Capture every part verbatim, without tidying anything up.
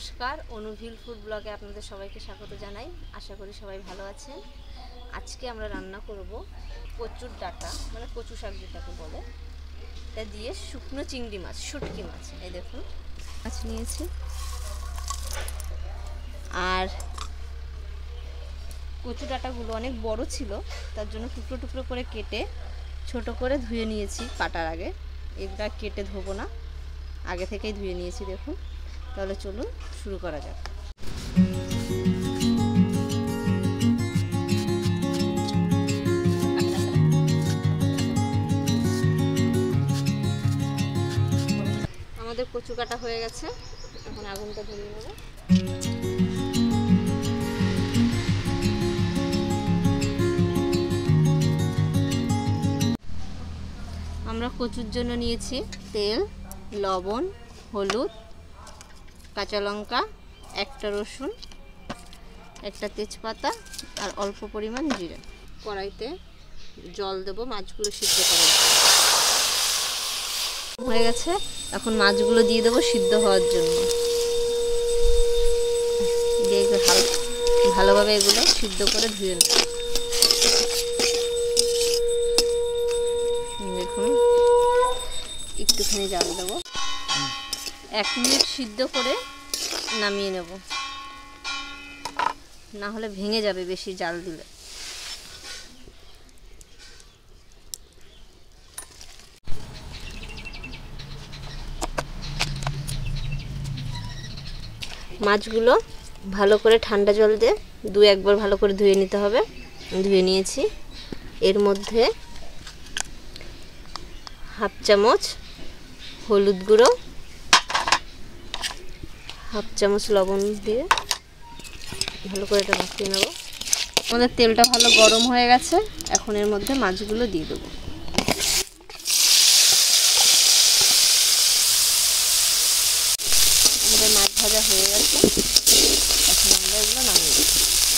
নমস্কার, অনুভিল ফুড ব্লগে আপনাদের সবাইকে স্বাগত জানাই। আশা করি সবাই ভালো আছেন। আজকে আমরা রান্না করব কচুর ডাঁটা, মানে কচু শাক যেটাকে বলে, তা দিয়ে শুকনো চিংড়ি মাছ, শুটকি মাছ। এই দেখুন মাছ নিয়েছি, আর কচু ডাঁটাগুলো অনেক বড় ছিল, তার জন্য টুকরো টুকরো করে কেটে ছোট করে ধুয়ে নিয়েছি কাটার আগে। এগুলা কেটে ধোবো না, আগে থেকেই ধুয়ে নিয়েছি। দেখুন, তাহলে চলুন শুরু করা যাক। আমাদের কচু কাটা হয়ে গেছে, এখন আগুনটা ধরিয়ে নেব। আমরা কচুর জন্য নিয়েছি তেল, লবণ, হলুদ, কাঁচা লঙ্কা, একটা রসুন, একটা তেজপাতা আর অল্প পরিমাণ জিরে। কড়াইতে জল দেব মাছগুলো সিদ্ধ করার জন্য। হয়ে গেছে, এখন মাছগুলো দিয়ে দেবো সিদ্ধ হওয়ার জন্য। দিয়ে ভালোভাবে এগুলো সিদ্ধ করে ধুয়ে নেব। দেখুন, একটুখানি জল দেবো, এক মিনিট সিদ্ধ করে নামিয়ে নেব, না হলে ভেঙে যাবে বেশি জাল দিলে। মাছগুলো ভালো করে ঠান্ডা জল দিয়ে দু একবার ভালো করে ধুয়ে নিতে হবে। ধুয়ে নিয়েছি। এর মধ্যে হাফ চামচ হলুদ গুঁড়ো, হাফ চামচ লবণ দিয়ে ভালো করে এটা মাখিয়ে নেব। আমাদের তেলটা ভালো গরম হয়ে গেছে, এখন এর মধ্যে মাছগুলো দিয়ে দেবো। আমাদের মাছ ভাজা হয়ে গেছে, এখন আমরা এগুলো নামিয়ে দেবো।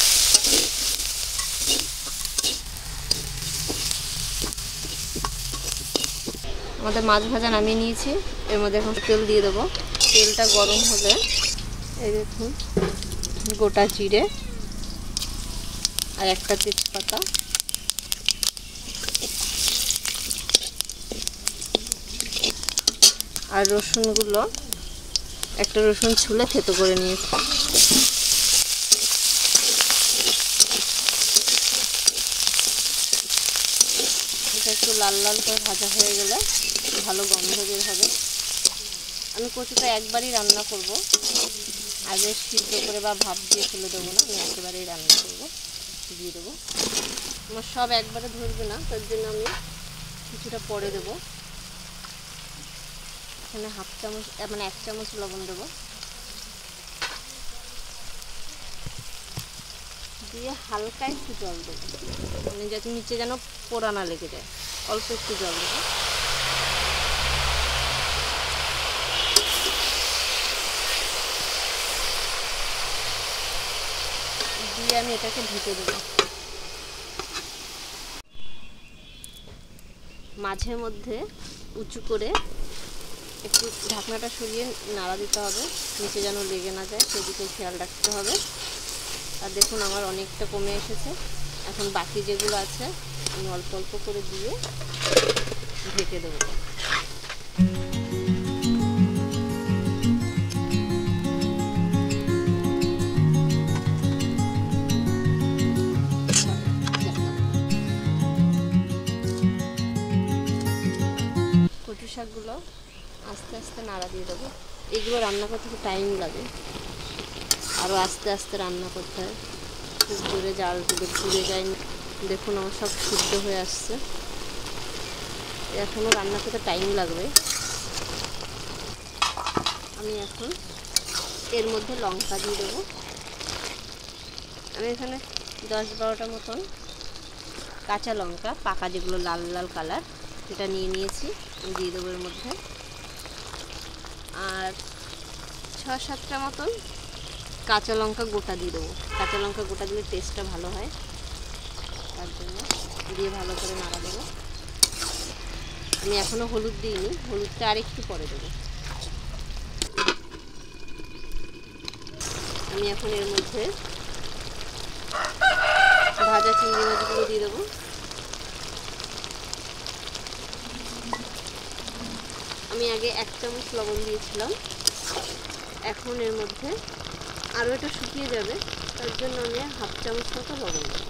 আমাদের মাছ ভাজা নামিয়ে নিয়েছি, এর মধ্যে এখন তেল দিয়ে দেবো। তেলটা গরম হলে এই দেখুন গোটা জিরে আর একটা তেজপাতা, আর রসুনগুলো একটা রসুন ছুলে থেতো করে নিয়েছি। এটা একটু লাল লাল করে ভাজা হয়ে গেলে ভালো গন্ধ বের হবে। আমি কচুটা একবারই রান্না করব, আগে সিদ্ধ করে বা ভাপ দিয়ে ফেলে দেবো না, আমি একেবারেই রান্না করবো, দিয়ে দেবো। আমার সব একবারে ধরবে না, তার জন্য আমি কিছুটা পরে দেবো। এখানে হাফ চামচ মানে এক চামচ লবণ দেবো, দিয়ে হালকা একটু জল দেবো, মানে যাতে নিচে যেন পোড়া না লেগে যায়। অল্প একটু জল দেবো। দিয়ে আমি এটাকে ঢেকে দেবো। মাঝে মধ্যে উঁচু করে একটু ঢাকনাটা সরিয়ে নাড়া দিতে হবে, নিচে যেন লেগে না যায়, সেদিকে খেয়াল রাখতে হবে। আর দেখুন আমার অনেকটা কমে এসেছে, এখন বাকি যেগুলো আছে আমি অল্প অল্প করে দিয়ে ঢেকে দেবো। কচু শাকগুলো আস্তে আস্তে নাড়া দিয়ে দেবো। এগুলো রান্না করতে খুব টাইম লাগে, আরও আস্তে আস্তে রান্না করতে হয়, খুব জোরে জাল দিলে পুড়ে যায়। দেখুন আমার সব সিদ্ধ হয়ে আসছে, এখনও রান্না করতে টাইম লাগবে। আমি এখন এর মধ্যে লঙ্কা দিয়ে দেবো। আমি এখানে দশ বারোটা মতন কাঁচা লঙ্কা, পাকা যেগুলো লাল লাল কালার, এটা নিয়ে নিয়েছি, দিয়ে দেবো এর মধ্যে। আর ছ সাতটা মতন কাঁচা লঙ্কা গোটা দিয়ে দেবো। কাঁচা লঙ্কা গোটা দিলে টেস্টটা ভালো হয়, তার জন্য দিয়ে ভালো করে নাড়া দেবো। আমি এখনও হলুদ দিইনি, হলুদটা আর একটু পরে দেবো। আমি এখন এর মধ্যে ভাজা চিংড়ি মাছগুলো দিয়ে দেবো। আমি আগে এক চামচ লবণ দিয়েছিলাম, এখন এর মধ্যে আরও এটা শুকিয়ে যাবে, তার জন্য আমি হাফ চামচ মতো লবণ দেবো।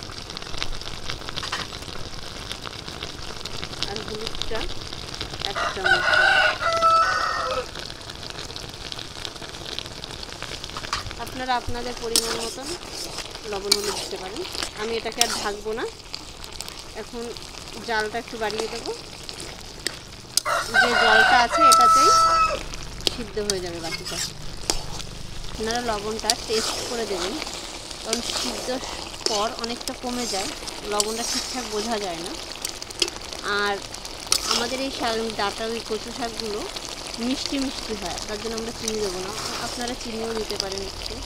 আর হলুদটা এক চামচ। আপনারা আপনাদের পরিমাণ মতন লবণ হলুদ দিতে পারেন। আমি এটাকে আর ঢাকবো না, এখন জালটা একটু বাড়িয়ে দেবো। যে জলটা আছে এটাতেই সিদ্ধ হয়ে যাবে বাকিটা। আপনারা লবণটা টেস্ট করে দেবেন, কারণ সিদ্ধ পর অনেকটা কমে যায়, লবণটা ঠিকঠাক বোঝা যায় না। আর আমাদের এই শাক ডাঁটা ওই কচু শাকগুলো মিষ্টি মিষ্টি হয়, তার জন্য আমরা চিনি দেবো না। আপনারা চিনিও দিতে পারেন একটু।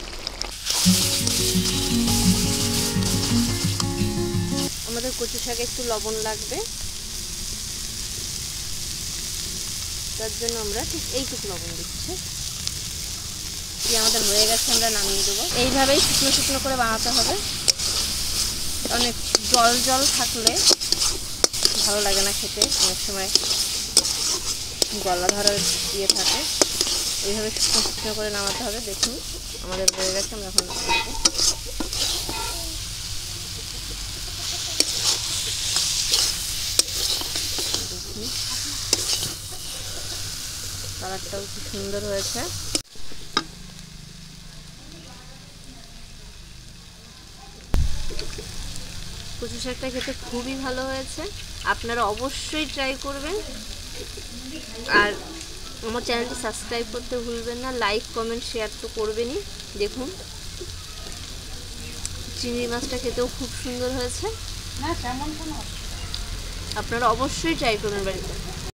আমাদের কচু শাকে একটু লবণ লাগবে, তার জন্য আমরা ঠিক এইটুকু লবণ দিচ্ছি। দিয়ে আমাদের হয়ে গেছে, আমরা নামিয়ে দেবো। এইভাবেই শুকনো শুকনো করে বানাতে হবে, অনেক জল জল থাকলে ভালো লাগে না খেতে, অনেক সময় গলা ধরার ইয়ে থাকে। এইভাবে শুকনো শুকনো করে নামাতে হবে। দেখুন আমাদের হয়ে গেছে, আমরা এখন নামিয়ে দেবো। দেখুন কালারটাও খুব সুন্দর হয়েছে। কচু শাকটা খেতে খুবই ভালো হয়েছে, আপনারা অবশ্যই ট্রাই করবেন। আর আমার চ্যানেলটি সাবস্ক্রাইব করতে ভুলবেন না, লাইক কমেন্ট শেয়ার তো করবেনই। দেখুন চিংড়ি মাছটা খেতেও খুব সুন্দর হয়েছে, আপনারা অবশ্যই ট্রাই করবেন বাড়িতে।